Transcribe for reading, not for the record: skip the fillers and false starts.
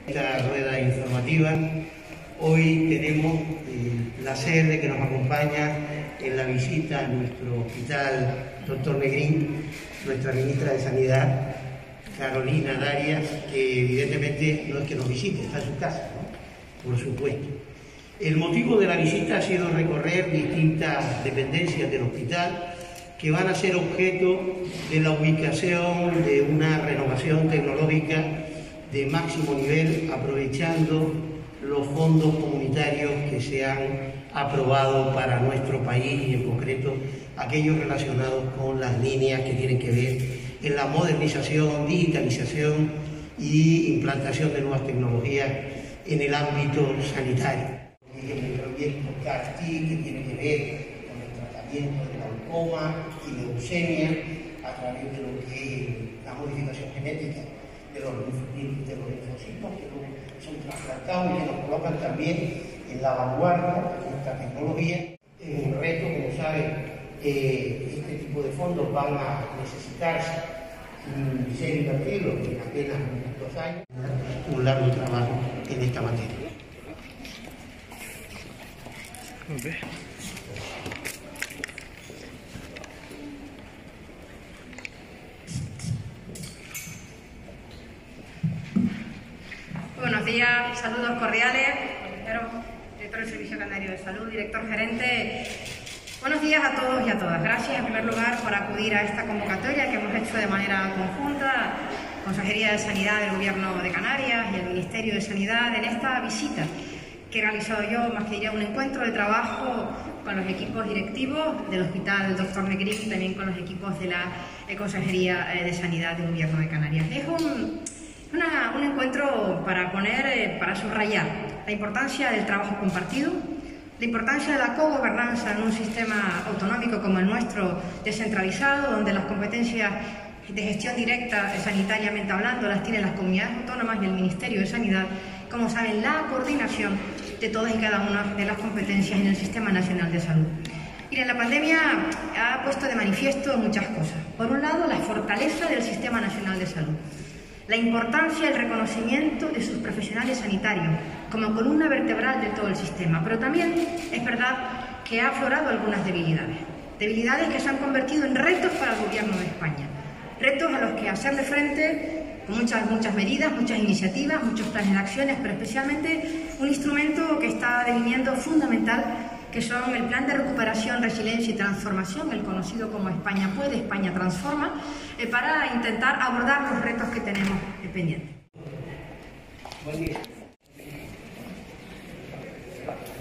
Esta rueda informativa, hoy tenemos el placer de que nos acompaña en la visita a nuestro hospital Dr. Negrín, nuestra ministra de Sanidad, Carolina Darias, que evidentemente no es que nos visite, está en su casa, ¿no? Por supuesto. El motivo de la visita ha sido recorrer distintas dependencias del hospital que van a ser objeto de la ubicación de una renovación tecnológica de máximo nivel, aprovechando los fondos comunitarios que se han aprobado para nuestro país y en concreto aquellos relacionados con las líneas que tienen que ver en la modernización, digitalización y implantación de nuevas tecnologías en el ámbito sanitario. El proyecto CAR-T, que tiene que ver con el tratamiento de glaucoma y leucemia a través de lo que es la modificación genética de los linfocitos que son trasplantados y que nos colocan también en la vanguardia de esta tecnología. Es un reto, como saben, este tipo de fondos van a necesitarse ser invertidos en apenas unos 2 años, un largo trabajo en esta materia. Okay. Buenos días, saludos cordiales, director del Servicio Canario de Salud, director gerente. Buenos días a todos y a todas. Gracias en primer lugar por acudir a esta convocatoria que hemos hecho de manera conjunta, Consejería de Sanidad del Gobierno de Canarias y el Ministerio de Sanidad, en esta visita que he realizado yo, más que diría un encuentro de trabajo con los equipos directivos del Hospital Dr. Negrín, también con los equipos de la Consejería de Sanidad del Gobierno de Canarias. Es un encuentro para subrayar la importancia del trabajo compartido, la importancia de la cogobernanza en un sistema autonómico como el nuestro, descentralizado, donde las competencias de gestión directa, sanitariamente hablando, las tienen las comunidades autónomas y el Ministerio de Sanidad, como saben, la coordinación de todas y cada una de las competencias en el Sistema Nacional de Salud. Miren, la pandemia ha puesto de manifiesto muchas cosas. Por un lado, la fortaleza del Sistema Nacional de Salud, la importancia y el reconocimiento de sus profesionales sanitarios como columna vertebral de todo el sistema, pero también es verdad que ha aflorado algunas debilidades que se han convertido en retos para el Gobierno de España, retos a los que hacerle frente con muchas medidas, muchas iniciativas, muchos planes de acciones, pero especialmente un instrumento que está deviniendo fundamental, que son el Plan de Recuperación, Resiliencia y Transformación, el conocido como España Puede, España Transforma, para intentar abordar los retos que tenemos pendientes. Buen día.